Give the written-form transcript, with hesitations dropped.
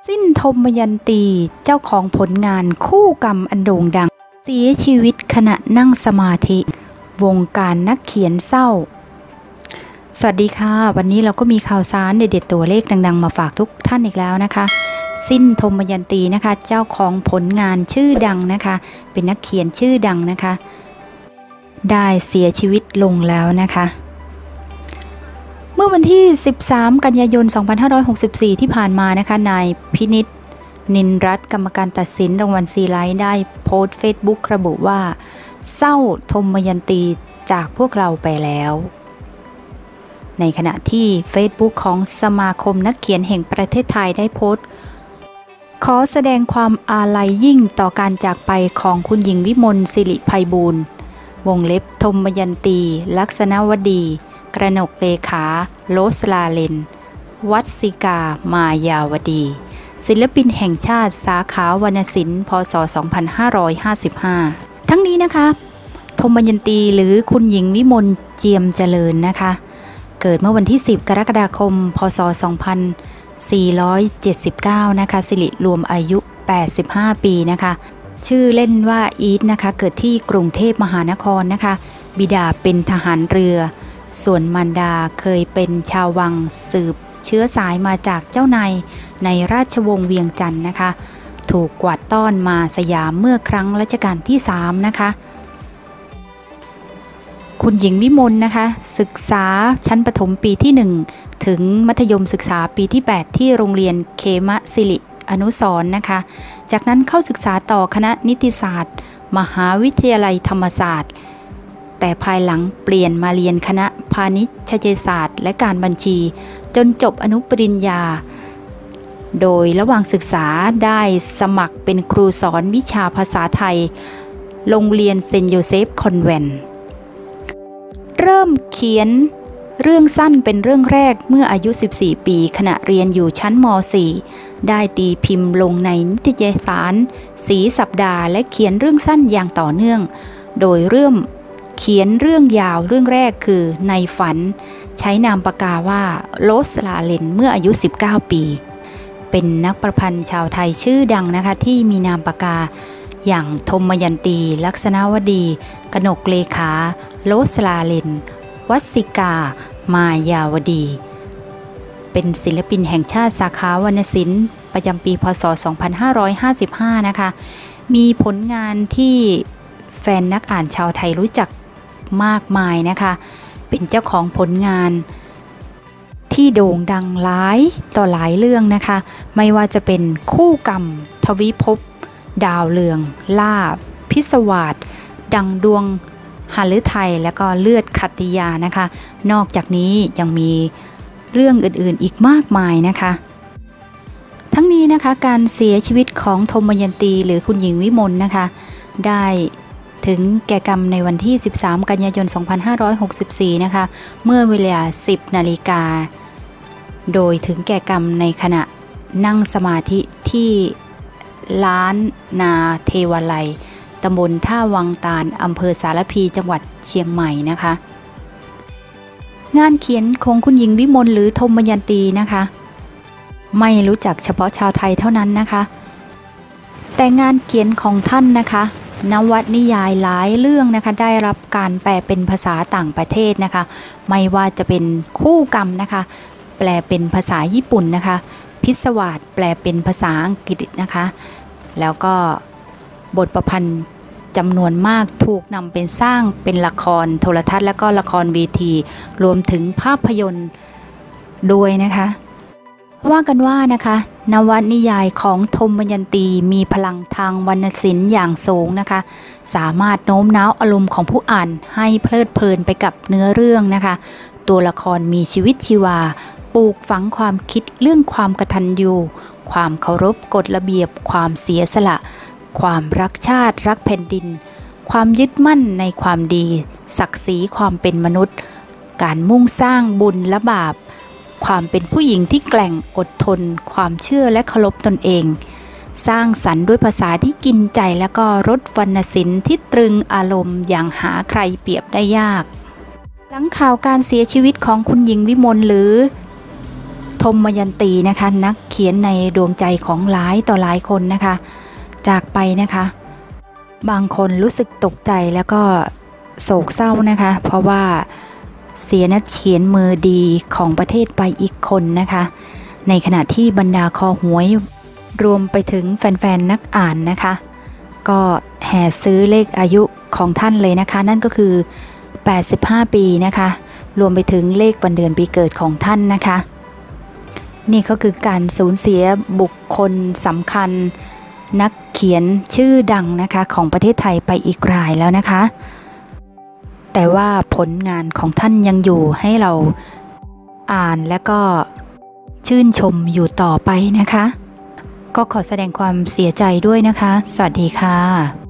สิ้นทมยันตีเจ้าของผลงานคู่กรรมอันโด่งดังเสียชีวิตขณะนั่งสมาธิวงการนักเขียนเศร้าสวัสดีค่ะวันนี้เราก็มีข่าวสารเด็ดๆตัวเลขดังๆมาฝากทุกท่านอีกแล้วนะคะสิ้นทมยันตีนะคะเจ้าของผลงานชื่อดังนะคะเป็นนักเขียนชื่อดังนะคะได้เสียชีวิตลงแล้วนะคะเมื่อวันที่13กันยายน2564ที่ผ่านมานะคะนายพินิจนินรัตน์กรรมการตัดสินรางวัลซีไลท์ได้โพสต์เฟซบุ๊กระบุว่าเศร้าทมยันตีจากพวกเราไปแล้วในขณะที่เฟซบุ๊กของสมาคมนักเขียนแห่งประเทศไทยได้โพสต์ขอแสดงความอาลัยยิ่งต่อการจากไปของคุณหญิงวิมลสิริไพบูลย์วงเล็บทมยันตีลักษณวดีกระหนกเลขาโลสลาเลนวัดสิกามายาวดีศิลปินแห่งชาติสาขาวรรณศิลป์พ.ศ. 2555ทั้งนี้นะคะทมยันตีหรือคุณหญิงวิมลเจียมเจริญนะคะเกิดเมื่อวันที่10กรกฎาคมพ.ศ. 2479นะคะสิริรวมอายุ85ปีนะคะชื่อเล่นว่าอีทนะคะเกิดที่กรุงเทพมหานครนะคะบิดาเป็นทหารเรือส่วนมารดาเคยเป็นชาววังสืบเชื้อสายมาจากเจ้านายในราชวงศ์เวียงจันทร์นะคะถูกกวาดต้อนมาสยามเมื่อครั้งรัชกาลที่3นะคะคุณหญิงวิมลนะคะศึกษาชั้นประถมปีที่1ถึงมัธยมศึกษาปีที่8ที่โรงเรียนเขมศิริอนุสรณ์นะคะจากนั้นเข้าศึกษาต่อคณะนิติศาสตร์มหาวิทยาลัยธรรมศาสตร์แต่ภายหลังเปลี่ยนมาเรียนคณะพาณิชยศาสตร์และการบัญชีจนจบอนุปริญญาโดยระหว่างศึกษาได้สมัครเป็นครูสอนวิชาภาษาไทยโรงเรียนเซนต์โยเซฟคอนแวนต์เริ่มเขียนเรื่องสั้นเป็นเรื่องแรกเมื่ออายุ14ปีขณะเรียนอยู่ชั้นม.4 ได้ตีพิมพ์ลงในนิตยสารสีสัปดาห์และเขียนเรื่องสั้นอย่างต่อเนื่องโดยเริ่มเขียนเรื่องยาวเรื่องแรกคือในฝันใช้นามปากกาว่าโลสลาเลนเมื่ออายุ19ปีเป็นนักประพันธ์ชาวไทยชื่อดังนะคะที่มีนามปากกาอย่างทมยันตีลักษณวดีกนกเลขาโลสลาเลนวัดสิกามายาวดีเป็นศิลปินแห่งชาติสาขาวรรณศิลป์ประจำปีพ.ศ. 2555นะคะมีผลงานที่แฟนนักอ่านชาวไทยรู้จักมากมายนะคะเป็นเจ้าของผลงานที่โด่งดังหลายต่อหลายเรื่องนะคะไม่ว่าจะเป็นคู่กรรมทวิภพดาวเรืองล่าพิศวาสดังดวงหฤทัยและก็เลือดขัตติยานะคะนอกจากนี้ยังมีเรื่องอื่นๆอีกมากมายนะคะทั้งนี้นะคะการเสียชีวิตของทมยันตีหรือคุณหญิงวิมลนะคะได้ถึงแก่กรรมในวันที่13กันยายน2564นะคะเมื่อเวลา 10 นาฬิกาโดยถึงแก่กรรมในขณะนั่งสมาธิที่ล้านนาเทวาลัยตำบลท่าวังตาลอำเภอสารพีจังหวัดเชียงใหม่นะคะงานเขียนของคุณหญิงวิมลหรือทมยันตีนะคะไม่รู้จักเฉพาะชาวไทยเท่านั้นนะคะแต่งานเขียนของท่านนะคะนวนิยายหลายเรื่องนะคะได้รับการแปลเป็นภาษาต่างประเทศนะคะไม่ว่าจะเป็นคู่กรรมนะคะแปลเป็นภาษาญี่ปุ่นนะคะพิศวาสแปลเป็นภาษาอังกฤษนะคะแล้วก็บทประพันธ์จำนวนมากถูกนำเป็นสร้างเป็นละครโทรทัศน์และก็ละครเวทีรวมถึงภาพยนตร์ด้วยนะคะว่ากันว่านะคะนวนิยายของทมยันตีมีพลังทางวรรณศิลป์อย่างสูงนะคะสามารถโน้มน้าวอารมณ์ของผู้อ่านให้เพลิดเพลินไปกับเนื้อเรื่องนะคะตัวละครมีชีวิตชีวาปลูกฝังความคิดเรื่องความกตัญญูความเคารพกฎระเบียบความเสียสละความรักชาติรักแผ่นดินความยึดมั่นในความดีศักดิ์ศรีความเป็นมนุษย์การมุ่งสร้างบุญและบาปความเป็นผู้หญิงที่แกร่งอดทนความเชื่อและเคารพตนเองสร้างสรรค์ด้วยภาษาที่กินใจและก็รสวรรณศิลป์ที่ตรึงอารมณ์อย่างหาใครเปรียบได้ยากหลังข่าวการเสียชีวิตของคุณหญิงวิมลหรือททมยันตีนะคะนักเขียนในดวงใจของหลายต่อหลายคนนะคะจากไปนะคะบางคนรู้สึกตกใจแล้วก็โศกเศร้านะคะเพราะว่าเสียนักเขียนมือดีของประเทศไปอีกคนนะคะในขณะที่บรรดาคอหวยรวมไปถึงแฟนๆนักอ่านนะคะก็แห่ซื้อเลขอายุของท่านเลยนะคะนั่นก็คือ85ปีนะคะรวมไปถึงเลขวันเดือนปีเกิดของท่านนะคะนี่ก็คือการสูญเสียบุคคลสำคัญนักเขียนชื่อดังนะคะของประเทศไทยไปอีกรายแล้วนะคะแต่ว่าผลงานของท่านยังอยู่ให้เราอ่านและก็ชื่นชมอยู่ต่อไปนะคะก็ขอแสดงความเสียใจด้วยนะคะสวัสดีค่ะ